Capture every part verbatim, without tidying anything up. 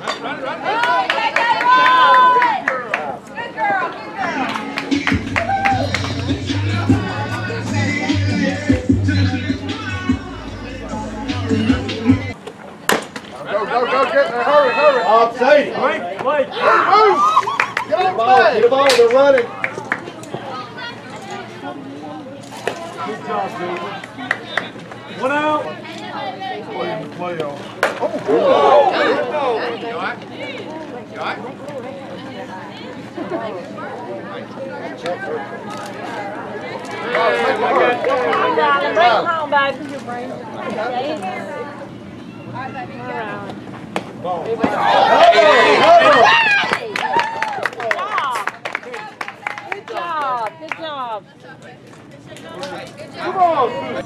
Go, go, go, get there, hurry, hurry. Offside. Wait, wait. Move. Get on the ball, get the ball, they're running. Good job, dude. One out. Play on. Oh, oh. You all right? You all right? Come down and bring them home, baby. You bring them. Good job. Good job. Come on.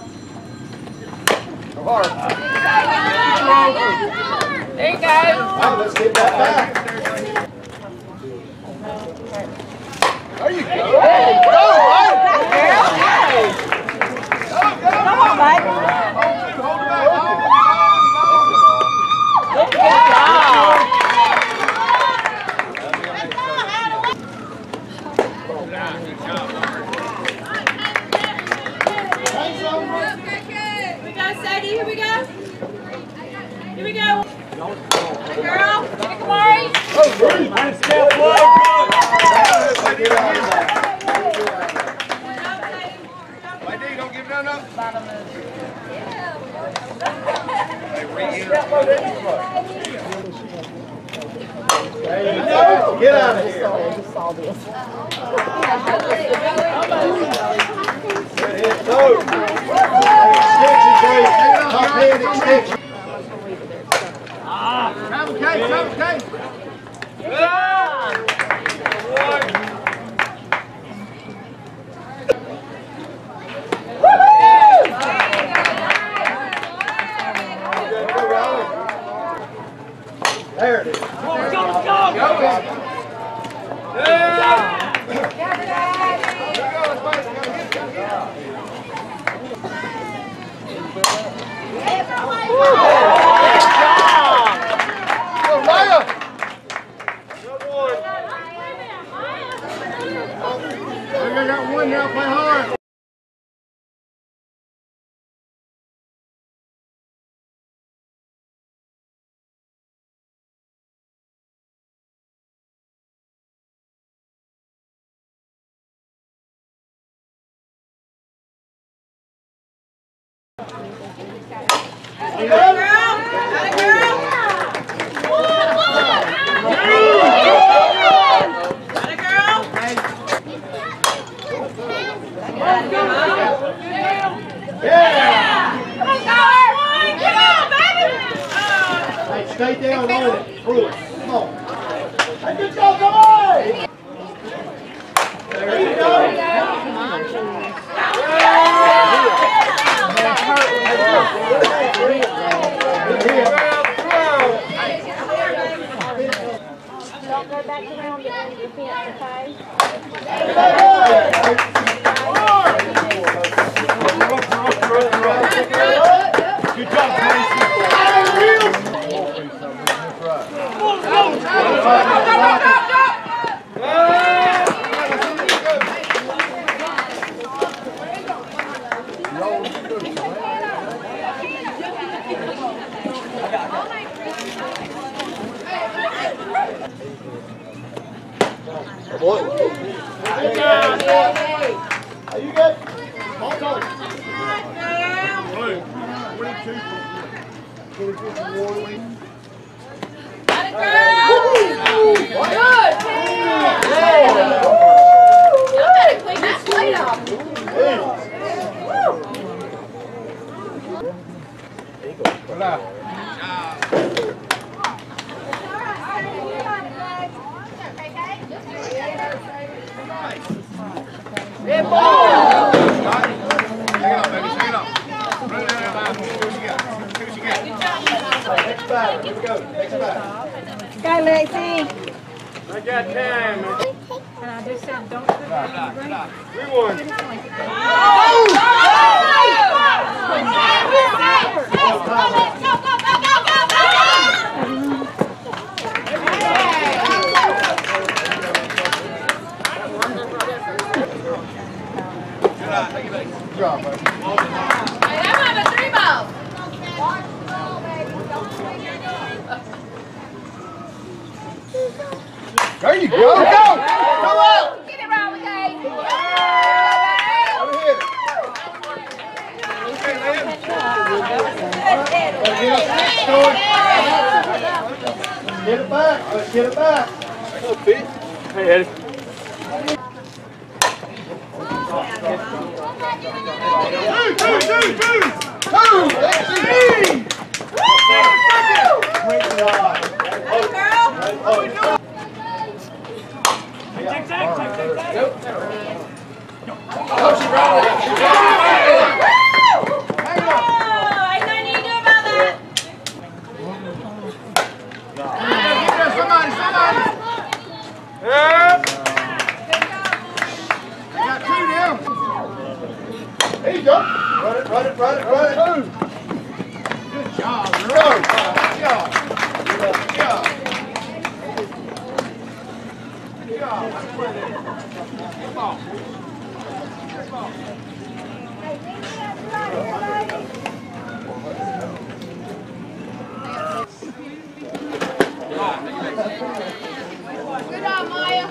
Go hard. There you go. Right, let's get that back. There you go. Hey, Go, right? come on, baby. Hold it back. Good job. Here we go, Sadie. Here we go. Here we go. Hey, girl. Give me Kamari. Nice step, boy. Wait, D, don't give none up. Get out of here. Good hit, toe. Extension, Dave. Top hand extension. Travel case, travel case. There it is. Go, go, go. I got one now, play hard. Stay down on it. Through it. Come on. Hey, good job, come on! There you go. Don't go back around the defense, okay? Good job, Tracy. Boy. Good job, are you good? Ball toss. twenty-two. Got it, girl! Good! Y'all better clean that plate off. Good ball! Hang on, baby, hang on. Run it down that line. See what you got. See what you got. Next batter. Here we go. Next batter. Go, Lexi. I got time. And I just said, don't put that in the ring. We won. Go, go, go, go, go, go, go, go! Get it back. Let's get it back. Hey, Eddie. Two, two, two, two. Two. Let's Great job. Take, take, take, take, take. Oh, she brought it. She brought it. Oh, ain't nothing you can do about that. Somebody, somebody. Yeah. We got two now. There you go. Run it, run it, run it, run it. Good job. Go. Good job. Good job. Good job. Come on. Come on. Good job, Maya.